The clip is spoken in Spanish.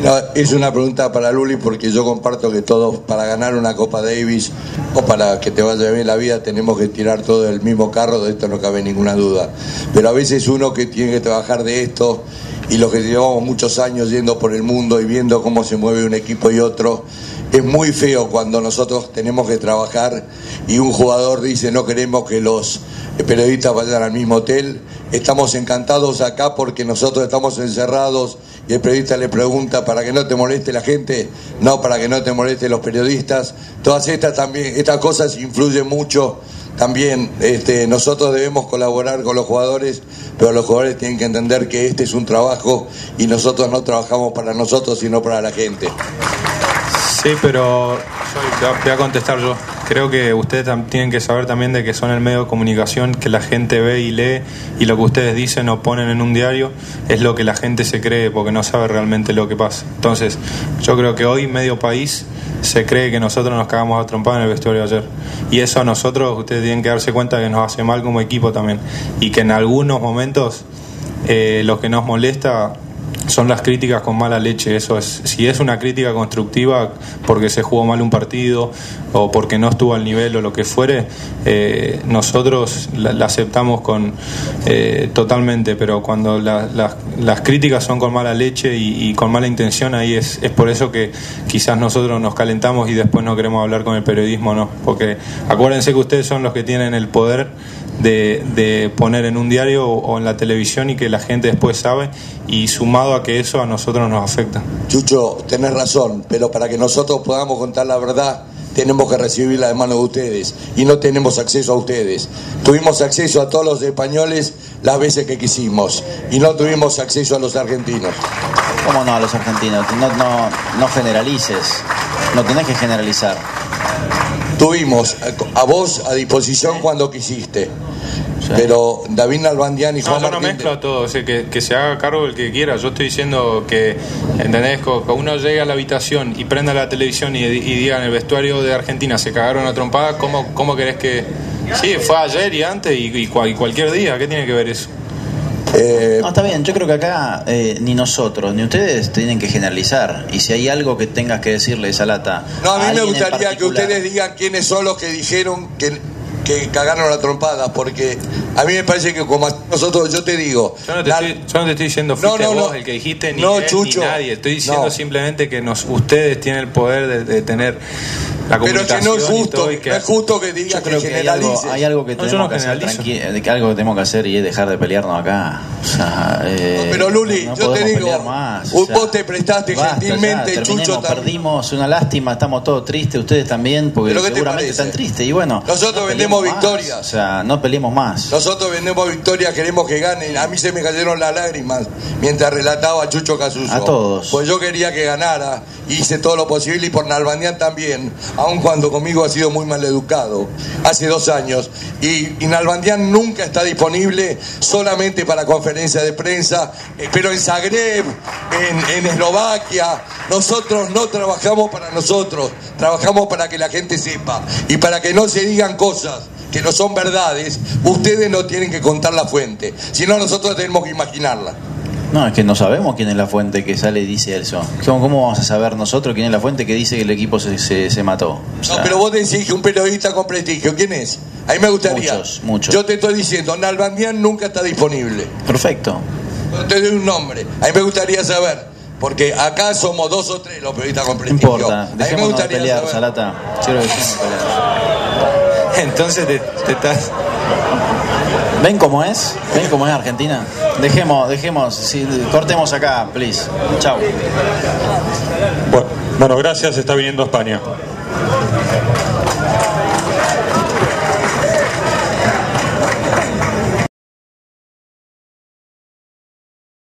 No, es una pregunta para Luli, porque yo comparto que todos, para ganar una Copa Davis o para que te vaya bien la vida, tenemos que tirar todo del mismo carro, de esto no cabe ninguna duda. Pero a veces uno que tiene que trabajar de esto, y los que llevamos muchos años yendo por el mundo y viendo cómo se mueve un equipo y otro, es muy feo cuando nosotros tenemos que trabajar y un jugador dice no queremos que los periodistas vayan al mismo hotel. Estamos encantados acá porque nosotros estamos encerrados y el periodista le pregunta para que no te moleste la gente, no para que no te moleste los periodistas. Todas estas cosas influyen mucho. También nosotros debemos colaborar con los jugadores, pero los jugadores tienen que entender que este es un trabajo y nosotros no trabajamos para nosotros sino para la gente. Sí, pero voy a contestar yo. Creo que ustedes tienen que saber también de que son el medio de comunicación que la gente ve y lee, y lo que ustedes dicen o ponen en un diario es lo que la gente se cree porque no sabe realmente lo que pasa. Entonces, yo creo que hoy medio país se cree que nosotros nos cagamos a trompada en el vestuario de ayer. Y eso a nosotros, ustedes tienen que darse cuenta que nos hace mal como equipo también. Y que en algunos momentos lo que nos molesta son las críticas con mala leche. Eso es, si es una crítica constructiva porque se jugó mal un partido o porque no estuvo al nivel o lo que fuere, nosotros la aceptamos totalmente, pero cuando las críticas son con mala leche y con mala intención, ahí es por eso que quizás nosotros nos calentamos y después no queremos hablar con el periodismo, ¿no? Porque acuérdense que ustedes son los que tienen el poder de poner en un diario o en la televisión y que la gente después sabe, y sumado a que eso a nosotros nos afecta. Chucho, tenés razón, pero para que nosotros podamos contar la verdad tenemos que recibirla de manos de ustedes y no tenemos acceso a ustedes. Tuvimos acceso a todos los españoles las veces que quisimos y no tuvimos acceso a los argentinos. ¿Cómo no a los argentinos? No generalices, no tenés que generalizar. Tuvimos a vos a disposición cuando quisiste. Sí. Pero David Nalbandián y Juan Martín... No, yo no mezclo todo, o sea, que se haga cargo el que quiera. Yo estoy diciendo que, ¿entendés? Que uno llegue a la habitación y prenda la televisión y diga en el vestuario de Argentina se cagaron a trompada, ¿cómo querés que...? Sí, fue ayer y antes y cualquier día, ¿qué tiene que ver eso? No, está bien, yo creo que acá ni nosotros ni ustedes tienen que generalizar, y si hay algo que tengas que decirle esa lata... No, a mí me gustaría que ustedes digan quiénes son los que dijeron que cagaron la trompada, porque a mí me parece que como nosotros, yo te digo... Yo no te estoy diciendo fuiste vos el que dijiste, ni él, Chucho, ni nadie. Estoy diciendo simplemente que ustedes tienen el poder de tener la comunicación. Pero que no es justo, no es justo que digas que generalices. Hay algo que tenemos que hacer, algo que tenemos que hacer, y es dejar de pelearnos acá. O sea, pero Luli, yo te digo, vos te prestaste gentilmente, Chucho. Perdimos, una lástima, estamos todos tristes, ustedes también, porque seguramente están tristes. Y bueno, nosotros vendemos victorias. O sea, no peleemos más. Nosotros vendemos victorias, queremos que ganen. A mí se me cayeron las lágrimas mientras relataba Chucho Casuso. A todos. Pues yo quería que ganara, hice todo lo posible, y por Nalbandián también, aun cuando conmigo ha sido muy mal educado hace 2 años. Y Nalbandián nunca está disponible, solamente para conferencia de prensa, pero en Zagreb, en Eslovaquia. Nosotros no trabajamos para nosotros, trabajamos para que la gente sepa y para que no se digan cosas que no son verdades. Ustedes no tienen que contar la fuente, sino nosotros tenemos que imaginarla. No, es que no sabemos quién es la fuente que sale y dice eso. ¿Cómo vamos a saber nosotros quién es la fuente que dice que el equipo se mató? O sea, no, pero vos decís que un periodista con prestigio, ¿quién es? A mí me gustaría. Muchos. Yo te estoy diciendo, Nalbandián nunca está disponible. Perfecto. Te doy un nombre. A mí me gustaría saber, porque acá somos 2 o 3 los periodistas con prestigio. No importa, dejémonos de pelear, Salata. Quiero que dejemos de pelear. Entonces te estás... ¿Ven cómo es Argentina? Dejemos, sí, cortemos acá, please. Chau. Bueno, gracias, está viniendo a España.